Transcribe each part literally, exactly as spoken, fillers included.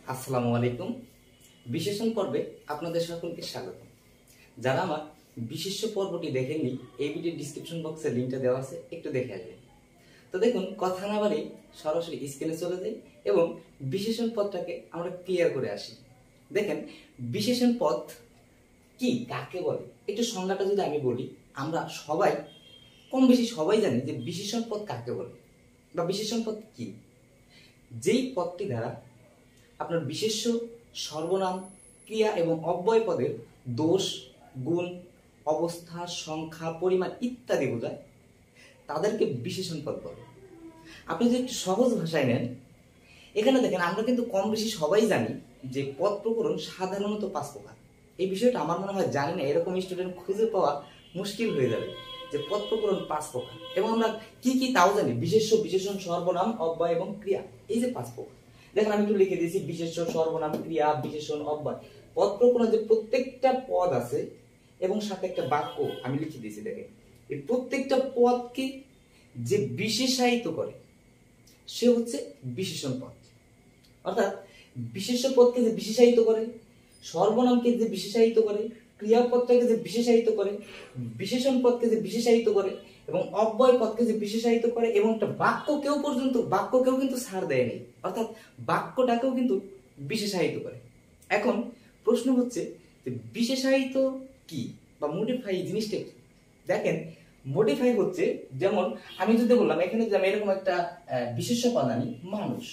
আসসালামু আলাইকুম। বিশেষণ পর্বে আপনাদের সকলকে স্বাগত। যারা আমার বিশেষ্য পর্বটি দেখেননি, এই ভিডিও ডিসক্রিপশন বক্সে লিঙ্কটা দেওয়া আছে, একটু দেখে আসবেন। তো দেখুন, কথা না বাড়ি সরাসরি স্ক্রিনে চলে যাই এবং বিশেষণ পদটাকে আমরা ক্লিয়ার করে আসি। দেখেন, বিশেষণ পদ কি, কাকে বলে, একটু সংজ্ঞাটা যদি আমি বলি, আমরা সবাই কম বেশি সবাই জানি যে বিশেষণ পদ কাকে বলে বা বিশেষণ পদ কি। যেই পদটি দ্বারা আপনার বিশেষ্য, সর্বনাম, ক্রিয়া এবং অব্যয় পদের দোষ, গুণ, অবস্থা, সংখ্যা, পরিমাণ ইত্যাদি বোঝায়, তাদেরকে বিশেষণ পদ বলে। আপনি যদি একটু সহজ ভাষায় নেন, এখানে দেখেন আমরা কিন্তু কম বেশি সবাই জানি যে পদ প্রকরণ সাধারণত পাঁচ প্রকার। এই বিষয়টা আমার মনে হয় জানি না এরকম স্টুডেন্ট খুঁজে পাওয়া মুশকিল হয়ে যাবে, যে পদ প্রকরণ পাঁচ প্রকার। এবং আমরা কি কি তাও জানি, বিশেষ্য, বিশেষণ, সর্বনাম, অব্যয় এবং ক্রিয়া, এই যে পাঁচ প্রকার। দেখেন আমি একটু লিখে দিয়েছি, বিশেষ্য, সর্বনাম, ক্রিয়া, বিশেষণ, অব্যয়। পদ প্রকরণ যে প্রত্যেকটা পদ আছে এবং সাথে একটা বাক্য আমি লিখে দিয়েছি। দেখেন, এই প্রত্যেকটা পদকে যে বিশেষায়িত করে সে হচ্ছে বিশেষণ পদ। অর্থাৎ বিশেষ্য পদকে যে বিশেষায়িত করে, সর্বনামকে যে বিশেষায়িত করে, ক্রিয়াপদটাকে যে বিশেষায়িত করে, বিশেষণ পদকে যে বিশেষায়িত করে এবং অব্যয় পদকে যে বিশেষায়িত করে, এবং একটা বাক্যকেও পর্যন্ত বাক্যকেও কিন্তু ছাড় দেয় নেই, অর্থাৎ বাক্যটাকেও কিন্তু বিশেষায়িত করে। এখন প্রশ্ন হচ্ছে যে বিশেষায়িত কি বা মডিফাই জিনিসটা কি? দেখেন, মডিফাই হচ্ছে, যেমন আমি যদি বললাম এখানে যদি আমি এরকম একটা বিশেষ্য পদ আনি, মানুষ,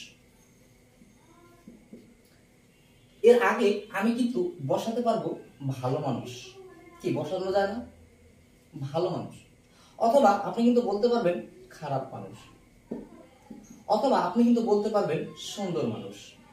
এর আগে আমি কিন্তু বসাতে পারবো ভালো মানুষ। কি বসানো যায় না? ভালো মানুষ। অথবা আপনি কিন্তু বলতে পারবেন খারাপ মানুষ, অথবা আপনি কিন্তু বলতে পারবেন সুন্দর মানুষ,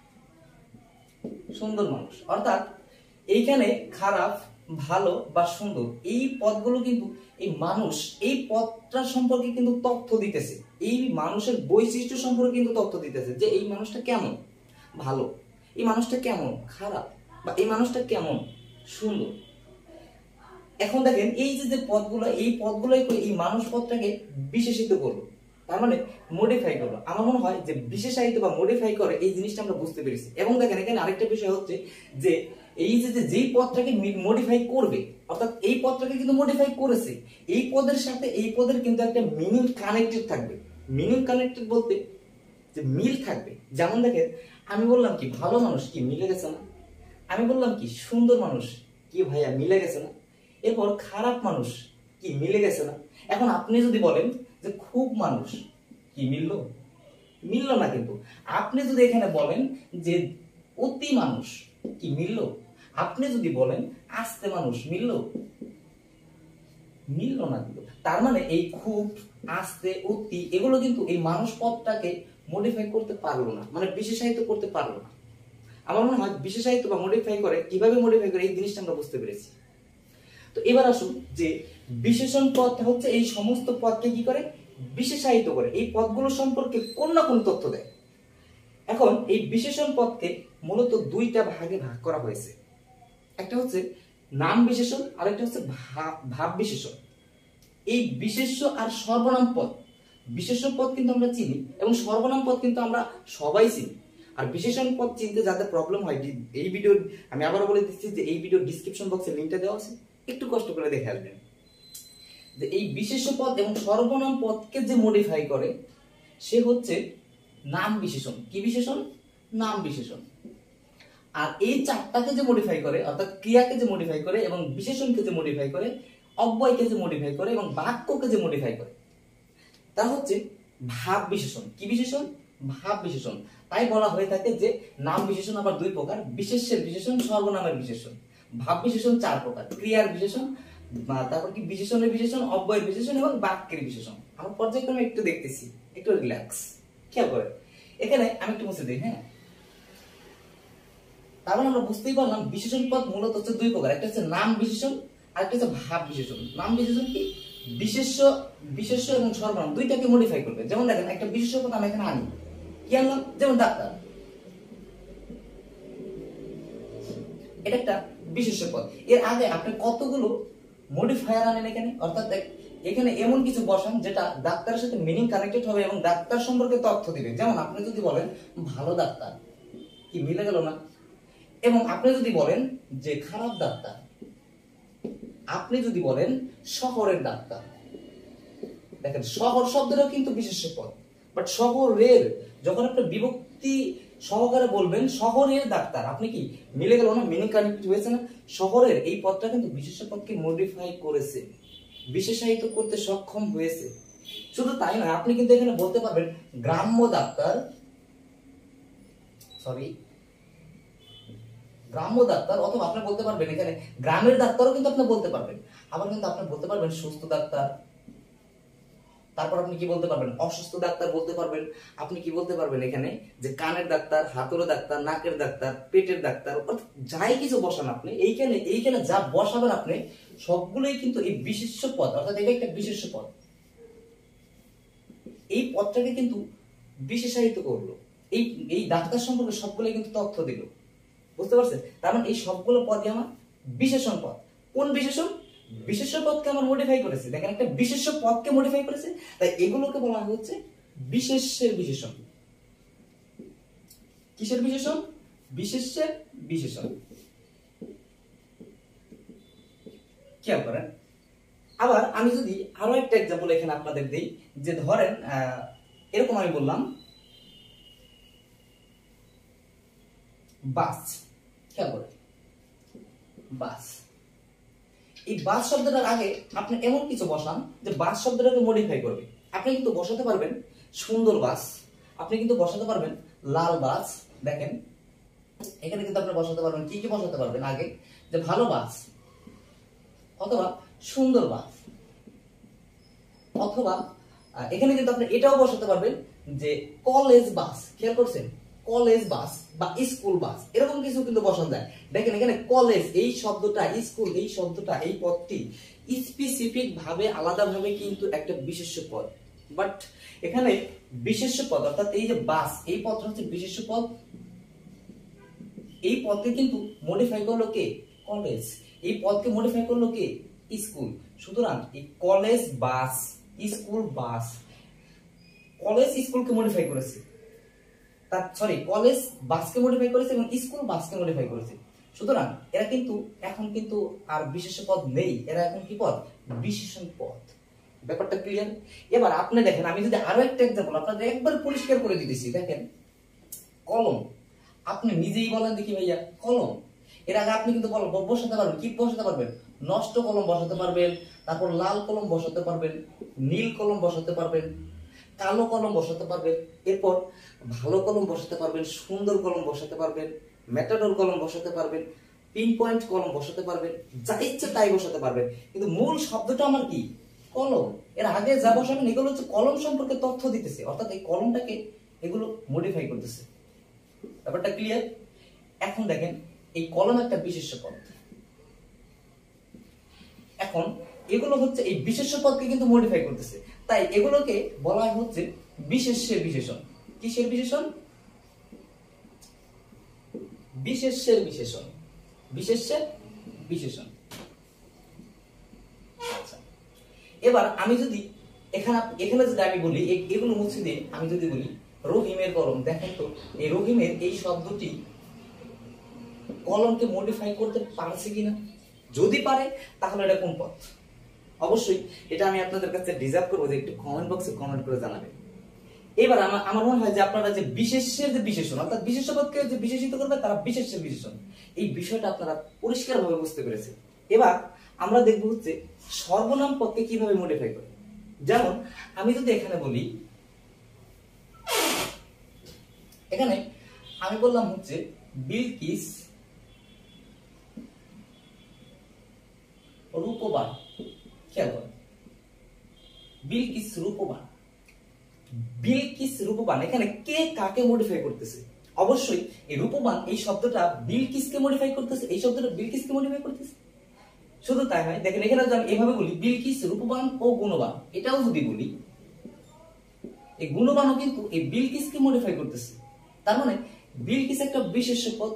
সুন্দর মানুষ। অর্থাৎ এইখানে খারাপ, ভালো বা সুন্দর, এই পদগুলো কিন্তু এই মানুষ, এই পদটা সম্পর্কে কিন্তু তথ্য দিতেছে, এই মানুষের বৈশিষ্ট্য সম্পর্কে কিন্তু তথ্য দিতেছে, যে এই মানুষটা কেমন ভালো, এই মানুষটা কেমন খারাপ, বা এই মানুষটা কেমন সুন্দর। এখন দেখেন, এই যে যে পদগুলো, এই পদগুলোই এই মানুষ পদটাকে বিশেষিত করলো, তার মানে মডিফাই করলো। আমার মনে হয় যে বিশেষায়িত বা মডিফাই করে, এই জিনিসটা আমরা বুঝতে পেরেছি। এবং দেখেন, এখানে আরেকটা বিষয় হচ্ছে যে এই যে যেই পদটাকে মডিফাই করবে, অর্থাৎ এই পদটাকে কিন্তু মডিফাই করেছে, এই পদের সাথে এই পদের কিন্তু একটা মিনিং কানেক্টেড থাকবে। মিনিং কানেক্টেড বলতে যে মিল থাকবে। যেমন দেখেন, আমি বললাম কি ভালো মানুষ, কি মিলে গেছে না? আমি বললাম কি সুন্দর মানুষ, কি ভাইয়া মিলে গেছে না? এরপর খারাপ মানুষ, কি মিলে গেছে না? এখন আপনি যদি বলেন যে খুব মানুষ, কি মিলল? মিলল না। কিন্তু আপনি যদি এখানে বলেন যে অতি মানুষ, কি মিলল? আপনি যদি বলেন আস্তে মানুষ, মিলল? মিলল না। কিন্তু তার মানে এই খুব, আস্তে, অতি, এগুলো কিন্তু এই মানুষ পদটাকে মডিফাই করতে পারলো না, মানে বিশেষায়িত করতে পারলো না। আমার মনে হয় বিশেষায়িত বা মডিফাই করে, কিভাবে মডিফাই করে, এই জিনিসটা আমরা বুঝতে পেরেছি। তো এবার আসুন, যে বিশেষণ পদটা হচ্ছে এই সমস্ত পদকে কি করে বিশেষায়িত করে, এই পদগুলো সম্পর্কে কোন না কোন তথ্য দেয়। এখন এই বিশেষণ পদকে মূলত দুইটা ভাগে ভাগ করা হয়েছে। একটা হচ্ছে নাম বিশেষণ, আর একটা হচ্ছে ভাব বিশেষণ। এই বিশেষ্য আর সর্বনাম পদ, বিশেষ্য পদ কিন্তু আমরা চিনি এবং সর্বনাম পদ কিন্তু আমরা সবাই চিনি। আর বিশেষণ পদ চিনতে যাদের প্রবলেম হয়, এই ভিডিও আমি আবারও বলে দিচ্ছি যে এই ভিডিও ডিসক্রিপশন বক্সে লিংকটা দেওয়া আছে, একটু কষ্ট করে দেখে আসবেন। যে এই বিশেষ্য পদ এবং সর্বনাম পদকে যে মডিফাই করে সে হচ্ছে নাম বিশেষণ। কি বিশেষণ? নাম বিশেষণ। আর এই চারটাকে যে মডিফাই করে, অর্থাৎ ক্রিয়াকে যে মডিফাই করে এবং বিশেষণকে যে মডিফাই করে, অব্যয়কে যে মডিফাই করে এবং বাক্যকে যে মডিফাই করে, তা হচ্ছে ভাব বিশেষণ। কি বিশেষণ? ভাব বিশেষণ। তাই বলা হয়ে থাকে যে নাম বিশেষণ আবার দুই প্রকার, বিশেষ্যের বিশেষণ, সর্বনামের বিশেষণ। ভাব বিশেষণ চার প্রকার, ক্রিয়ার বিশেষণ, তারপর কি বিশেষণের বিশেষণ, অব্যয়ের বিশেষণ এবং বাক্যের বিশেষণ। আমার পর্যায়ক্রমে একটু দেখতেছি, একটু রিল্যাক্স, খেয়াল করে। এখানে আমি একটু মুছে দিই। হ্যাঁ, তারপর আমরা বুঝতেই পারলাম বিশেষণ পদ মূলত হচ্ছে দুই প্রকার, একটা হচ্ছে নাম বিশেষণ, আর একটা হচ্ছে ভাব বিশেষণ। নাম বিশেষণ কি? বিশেষ্য, বিশেষ্য এবং সর্বনাম দুইটাকে মডিফাই করবে। যেমন দেখেন, একটা বিশেষ্য পদ আমি এখানে আনি, কি আনলাম? যেমন ডাক্তার, এটা একটা বিশেষ্য পদ। এর আগে আপনি কতগুলো মডিফায়ার আনেন এখানে, অর্থাৎ এখানে এমন কিছু বসান যেটা ডাক্তারের সাথে মিনিং কানেক্টেড হবে এবং ডাক্তার সম্পর্কে তথ্য দিবে। যেমন আপনি যদি বলেন ভালো ডাক্তার, কি কি মিলে গেল না? এবং আপনি যদি বলেন যে খারাপ ডাক্তার, আপনি যদি বলেন শহরের ডাক্তার, দেখেন শহর শব্দটাও কিন্তু বিশেষ্য পদ, বাট শহরের যখন আপনি বিভক্তি সহকারে বলবেন শহরের ডাক্তার, আপনি কি মিলে গেল না? মিনিং কানেক্ট হয়েছে না? শহরের এই পদটা কিন্তু বিশেষ্য পদকে মডিফাই করেছে, বিশেষায়িত করতে সক্ষম হয়েছে। শুধু তাই না, আপনি কিন্তু এখানে বলতে পারবেন গ্রাম্য ডাক্তার, সরি গ্রাম্য ডাক্তার, অথবা আপনি বলতে পারবেন এখানে গ্রামের ডাক্তারও কিন্তু আপনি বলতে পারবেন। আবার কিন্তু আপনি বলতে পারবেন সুস্থ ডাক্তার, তারপর আপনি কি বলতে পারবেন? অসুস্থ ডাক্তার বলতে পারবেন। আপনি কি বলতে পারবেন এখানে যে কানের ডাক্তার, হাতুড়ে ডাক্তার, নাকের ডাক্তার, পেটের ডাক্তার, যাই কিছু বসান আপনি এইখানে, এইখানে যা বসাবেন আপনি সবগুলোই কিন্তু এই বিশেষ্য পদ, অর্থাৎ এটা একটা বিশেষ্য পদ। এই পদটাকে কিন্তু বিশেষায়িত করলো, এই এই ডাক্তার সম্পর্কে সবগুলো কিন্তু তথ্য দিল, বুঝতে পারছেন? তার মানে এই সবগুলো পদই আমার বিশেষণ পদ। কোন বিশেষণ? বিশেষ্য পদকে আমার মডিফাই করেছে, দেখেন একটা বিশেষ্য পদকে মডিফাই করেছে, তাই এগুলোকে বলা হচ্ছে বিশেষ্যের বিশেষণ। কিসের বিশেষণ? বিশেষ্যের বিশেষণ। খেয়াল করেন। আবার আমি যদি আরো একটা এক্সাম্পল এখানে আপনাদের দিই, যে ধরেন এরকম আমি বললাম বাস, খেয়াল করেন বাস। এই বাস শব্দটার আগে আপনি এমন কিছু বসান যে বাস শব্দটাকে মডিফাই করবে। আপনি কিন্তু বসাতে পারবেন সুন্দর বাস, আপনি কিন্তু বসাতে পারবেন লাল বাস। দেখেন এখানে কিন্তু আপনি বসাতে পারবেন, কি কি বসাতে পারবেন আগে? যে ভালো বাস, অথবা সুন্দর বাস, অথবা এখানে কিন্তু আপনি এটাও বসাতে পারবেন যে কলেজ বাস। খেয়াল করছেন? কলেজ বাস বা স্কুল বাস, এরকম কিছু কিন্তু বসানো যায়। দেখেন এখানে কলেজ এই শব্দটা, স্কুল এই শব্দটা, এই পদটি স্পেসিফিক ভাবে আলাদাভাবে কিন্তু একটা বিশেষ্য পদ, বাট এখানে বিশেষ্য পদ অর্থাৎ এই যে বাস, এই পদটা হচ্ছে বিশেষ্য পদ। এই পদকে কিন্তু মডিফাই করলো কে? কলেজ। এই পদকে মডিফাই করলো কে? স্কুল। সুতরাং এই college bus, school bus, college স্কুলকে মডিফাই করেছে, তার সরি কলেজ বাসকে মডিফাই করেছে এবং স্কুল বাসকে মডিফাই করেছে। সুতরাং এরা কিন্তু এখন কিন্তু আর বিশেষ্য পদ নেই, এরা এখন কি পদ? বিশেষণ পদ। ব্যাপারটা ক্লিয়ার? এবার আপনি দেখেন, আমি যদি আরো একটা এক্সাম্পল আপনাদের একবার পরিষ্কার করে দিতেছি। দেখেন কলম, আপনি নিজেই বলেন দেখি ভাইয়া কলম, এর আগে আপনি কিন্তু বসাতে পারবেন, কি বসাতে পারবেন? নষ্ট কলম বসাতে পারবেন, তারপর লাল কলম বসাতে পারবেন, নীল কলম বসাতে পারবেন, কালো কলম বসাতে পারবেন, এরপর ভালো কলম বসাতে পারবেন, সুন্দর কলম বসাতে পারবেন, ম্যাটাডোর কলম বসাতে পারবেন, পিন পয়েন্ট কলম বসাতে পারবেন, যা ইচ্ছে তাই বসাতে পারবেন। কিন্তু মূল শব্দটা আমার কি? কলম। এর আগে যা বসাবেন এগুলো হচ্ছে কলম সম্পর্কে তথ্য দিতেছে, অর্থাৎ এই কলমটাকে এগুলো মডিফাই করতেছে। ব্যাপারটা ক্লিয়ার? এখন দেখেন এই কলম একটা বিশেষ্য পদ। এখন এগুলো হচ্ছে এই বিশেষ্য পদকে কিন্তু মডিফাই করতেছে, তাই এগুলোকে বলা হচ্ছে বিশেষ্যের বিশেষণ। কিসের বিশেষণ? বিশেষ্যের বিশেষণ। বিশেষ্যের বিশেষণ। আচ্ছা, এবার আমি যদি এখানে এখানে যদি আমি বলি এগুলো মুছে দিয়ে আমি যদি বলি রহিমের কলম, দেখেন তো এই রহিমের এই শব্দটি কলমকে মডিফাই করতে পারছে কিনা? যদি পারে তাহলে এটা কোন পদ? অবশ্যই এটা আমি আপনাদের কাছে ডিজার্ভ করবো যে একটু কমেন্ট বক্সে কমেন্ট করে জানাবেন। এবার আমার আমার মনে হয় যে আপনারা যে বিশেষ্যের যে বিশেষণ অর্থাৎ বিশেষ্য পদকে যে বিশেষিত করবে তারা বিশেষ্যের বিশেষণ, এই বিষয়টা আপনারা পরিষ্কার ভাবে বুঝতে পেরেছেন। এবার আমরা দেখব হচ্ছে সর্বনাম পদকে কিভাবে মডিফাই করে। যেমন আমি যদি এখানে বলি, এখানে আমি বললাম হচ্ছে বিলকিস রূপবান। খেয়াল করেন বিলকিস রূপবান, বিলকিস রূপবান, এখানে কে কাকে মডিফাই করতেছে? অবশ্যই এই রূপবান এই শব্দটা বিলকিসকে মডিফাই করতেছে, এই শব্দটা বিলকিসকে মডিফাই করতেছে। শুধু তাই নয়, দেখেন এখানে যদি আমি এভাবে বলি বিলকিস রূপবান ও গুণবান, এটাও যদি বলি এই গুণবানও কিন্তু এই বিলকিসকে মডিফাই করতেছে। তার মানে বিলকিস একটা বিশেষ্য পদ,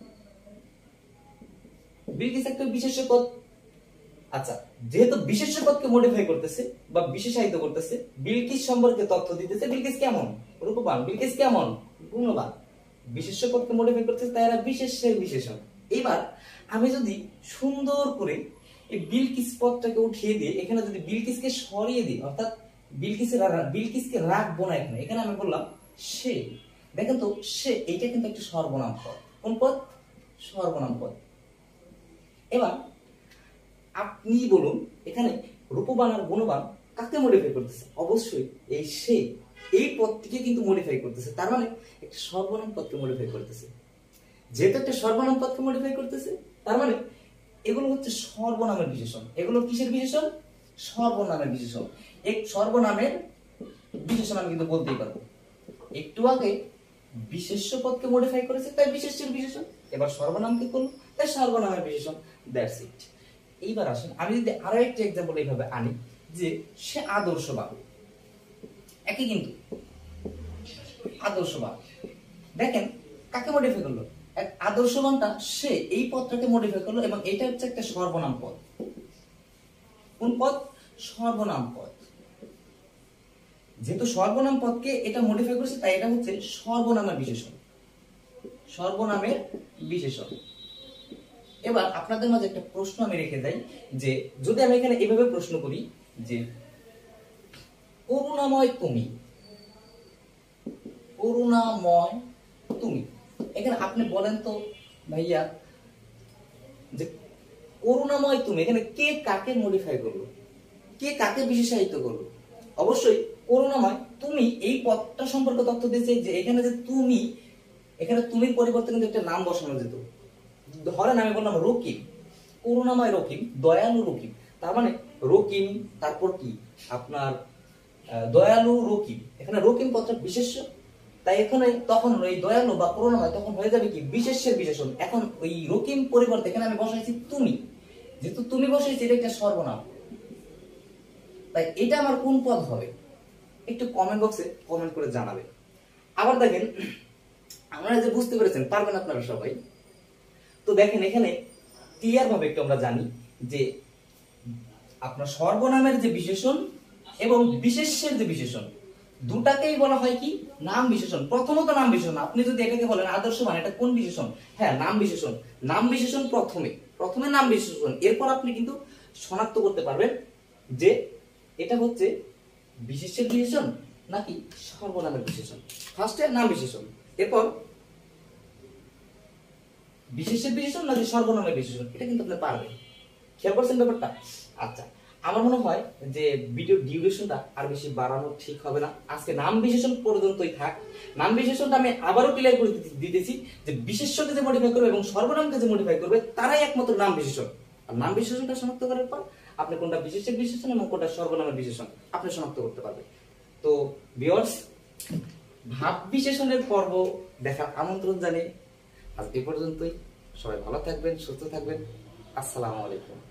বিলকিস একটা বিশেষ্য পদ। আচ্ছা, যেহেতু বিশেষ্য পদকে মডিফাই করতেছে বা বিশেষায়িত করতেছে, বিলকিস সম্পর্কে তথ্য দিতেছে, বিলকিস কেমন? রূপবান। বিলকিস কেমন? গুণবান। বিশেষ্য পদকে মডিফাই করতেছে তাই এরা বিশেষ্যের বিশেষণ। এবার আমি যদি সুন্দর করে এই বিলকিস পদটাকে উঠিয়ে দিয়ে এখানে যদি বিলকিসকে সরিয়ে দিই, অর্থাৎ বিলকিসের বিলকিসকে রাখবো না এখানে, এখানে আমি বললাম সে। দেখেন তো সে এইটা কিন্তু একটা সর্বনাম পদ। কোন পদ? সর্বনাম পদ। এবার আপনি বলুন এখানে রূপবান আর গুণবান কাকে মডিফাই করতেছে? অবশ্যই এই সে, এই পদটিকে কিন্তু মডিফাই করতেছে। তার মানে একটা সর্বনাম পদকে মডিফাই করতেছে। যেহেতু একটা সর্বনাম পদকে মডিফাই করতেছে তার মানে এগুলো হচ্ছে সর্বনামের বিশেষণ। এগুলো কিসের বিশেষণ? সর্বনামের বিশেষণ। এক সর্বনামের বিশেষণ আমি কিন্তু বলতেই পারবো। একটু আগে বিশেষ্য পদকে মডিফাই করেছে তাই বিশেষ্যের বিশেষণ, এবার সর্বনামকে করলো তাই সর্বনামের বিশেষণ। That's it. এইবার আসেন আমি যদি আরো একটা এক্সাম্পল এইভাবে আনি যে সে আদর্শবান। একই কিন্তু আদর্শবান। দেখেন কাকে মডিফাই করলো? এক আদর্শবানটা সে এই পদটাকে মডিফাই করলো এবং এটা হচ্ছে একটা সর্বনাম পদ। কোন পদ? সর্বনাম পদ। যেহেতু সর্বনাম পদকে এটা মডিফাই করেছে তাই এটা হচ্ছে সর্বনামের বিশেষণ। সর্বনামের বিশেষণ। এবার আপনাদের মাঝে একটা প্রশ্ন আমি রেখে যাই যে যদি আমি এখানে এভাবে প্রশ্ন করি যে করুণাময় তুমি, করুণাময় তুমি, এখানে আপনি বলেন তো ভাইয়া যে করুণাময় তুমি এখানে কে কাকে মডিফাই করলো, কে কাকে বিশেষায়িত করলো? অবশ্যই করুণাময় তুমি এই পদটা সম্পর্কে তথ্য দিয়েছে যে এখানে যে তুমি, এখানে তুমির পরিবর্তে কিন্তু একটা নাম বসানো যেত। ধরেন আমি বললাম রকিম, করুণাময় রকিম, দয়ালু রকিম। তার মানে রকিম তারপর কি আপনার দয়ালু রকিম, এখানে রকিম পদটা বিশেষ্য, তাই এখানে তখন এই দয়ালু বা করুণাময় তখন হয়ে যাবে কি বিশেষ্যের বিশেষণ। এখন ওই রকিম পরিবর্তে এখানে আমি বসাইছি তুমি, যেহেতু তুমি বসাইছি এটা একটা সর্বনাম, তাই এটা আমার কোন পদ হবে? একটু কমেন্ট বক্সে কমেন্ট করে জানাবে। আবার দেখেন আপনারা যে বুঝতে পেরেছেন পারবেন আপনারা সবাই। তো দেখেন এখানে ক্লিয়ার ভাবে একটু আমরা জানি যে আপনার সর্বনামের যে বিশেষণ এবং বিশেষ্যের যে বিশেষণ দুটাকেই বলা হয় কি নাম বিশেষণ। প্রথমত নাম বিশেষণ। আপনি যদি এটাকে বলেন আদর্শবান, এটা কোন বিশেষণ? হ্যাঁ নাম বিশেষণ। নাম বিশেষণ প্রথমে প্রথমে নাম বিশেষণ, এরপর আপনি কিন্তু শনাক্ত করতে পারবেন যে এটা হচ্ছে বিশেষ্যের বিশেষণ নাকি সর্বনামের বিশেষণ। ফার্স্টে নাম বিশেষণ, এরপর বিশেষ্যের বিশেষণ নাকি সর্বনামের বিশেষণ, এটা কিন্তু আপনি পারবেন। খেয়াল করছেন ব্যাপারটা? আচ্ছা, আমার মনে হয় যে ভিডিও ডিউরেশনটা আর বেশি বাড়ানো ঠিক হবে না। আজকে নাম বিশেষণ পর্যন্তই থাক। নাম বিশেষণটা আমি আবারও ক্লিয়ার করে দিতেছি যে বিশেষ্যকে যে মডিফাই করবে এবং সর্বনামকে যে মডিফাই করবে তারাই একমাত্র নাম বিশেষণ। আর নাম বিশেষণটা শনাক্ত করার পর আপনি কোনটা বিশেষ্যের বিশেষণ এবং কোনটা সর্বনামের বিশেষণ আপনি শনাক্ত করতে পারবেন। তো ভিউয়ার্স, ভাব বিশেষণের পর্ব দেখার আমন্ত্রণ জানিয়ে আজ এ পর্যন্তই। সবাই ভালো থাকবেন, সুস্থ থাকবেন। আসসালামু আলাইকুম।